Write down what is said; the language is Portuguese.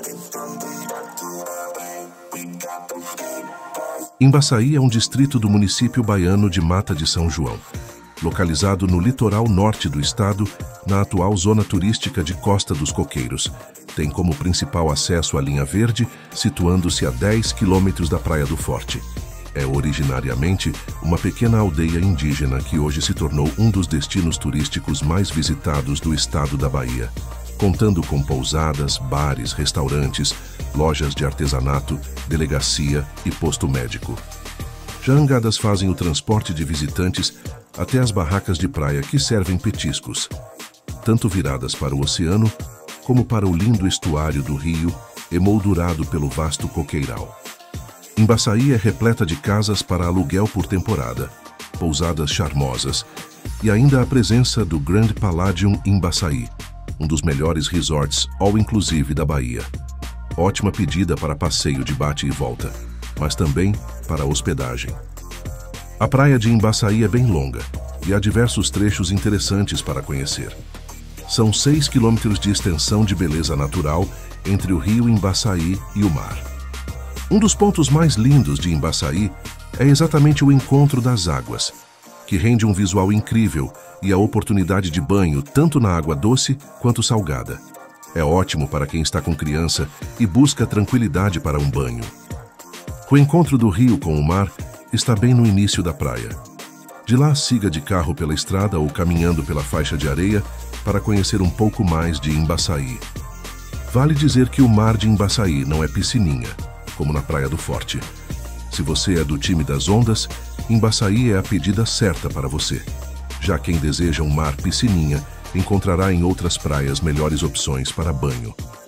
Imbaçaí é um distrito do município baiano de Mata de São João, localizado no litoral norte do estado, na atual zona turística de Costa dos Coqueiros. Tem como principal acesso a Linha Verde, situando-se a 10 quilômetros da Praia do Forte. É originariamente uma pequena aldeia indígena que hoje se tornou um dos destinos turísticos mais visitados do estado da Bahia, contando com pousadas, bares, restaurantes, lojas de artesanato, delegacia e posto médico. Jangadas fazem o transporte de visitantes até as barracas de praia que servem petiscos, tanto viradas para o oceano como para o lindo estuário do rio, emoldurado pelo vasto coqueiral. Imbaçaí é repleta de casas para aluguel por temporada, pousadas charmosas e ainda a presença do Grand Palladium Imbaçaí, um dos melhores resorts all-inclusive da Bahia. Ótima pedida para passeio de bate e volta, mas também para hospedagem. A praia de Imbaçaí é bem longa e há diversos trechos interessantes para conhecer. São 6 quilômetros de extensão de beleza natural entre o rio Imbaçaí e o mar. Um dos pontos mais lindos de Imbaçaí é exatamente o encontro das águas, que rende um visual incrível e a oportunidade de banho tanto na água doce quanto salgada. É ótimo para quem está com criança e busca tranquilidade para um banho. O encontro do rio com o mar está bem no início da praia. De lá, siga de carro pela estrada ou caminhando pela faixa de areia para conhecer um pouco mais de Imbaçaí. Vale dizer que o mar de Imbaçaí não é piscininha, como na Praia do Forte. Se você é do time das ondas, Imbaçaí é a pedida certa para você. Já quem deseja um mar piscininha, encontrará em outras praias melhores opções para banho.